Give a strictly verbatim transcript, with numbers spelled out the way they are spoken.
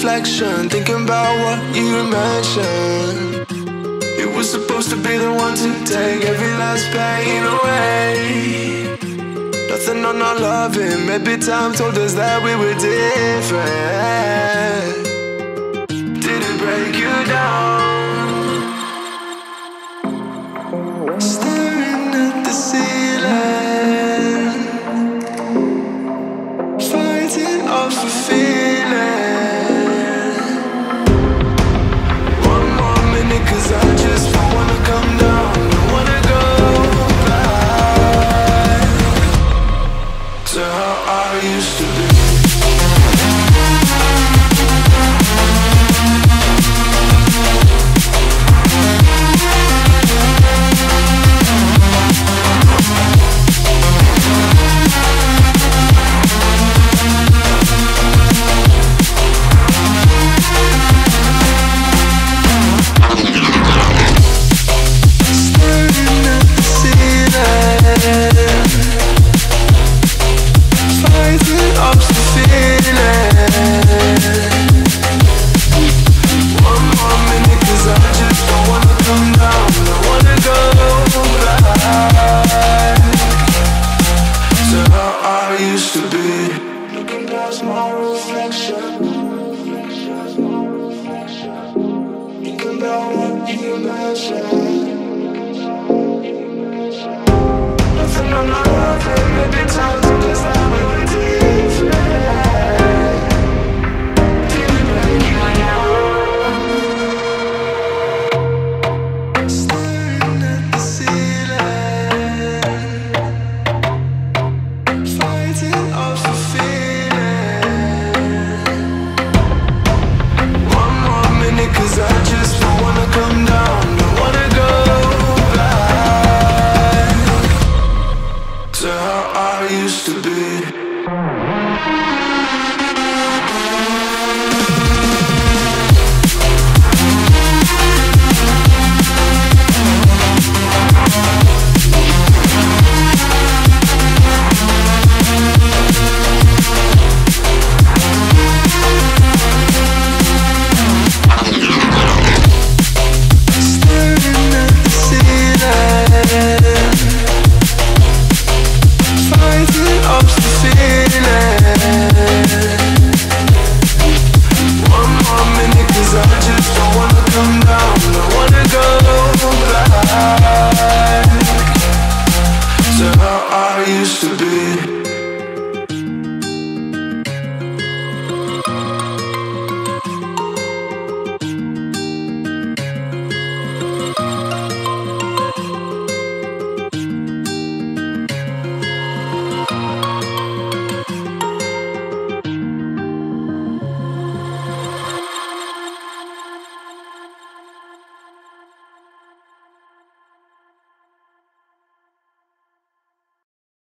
reflection, thinking about what you mentioned. You were supposed to be the one to take every last pain away. Nothing on our loving, maybe time told us that we were different. Did it break you down? Staring at the ceiling, fighting off a feeling. One more minute, cause I just don't wanna come down. Don't wanna go back to how I used to be. Nothing on my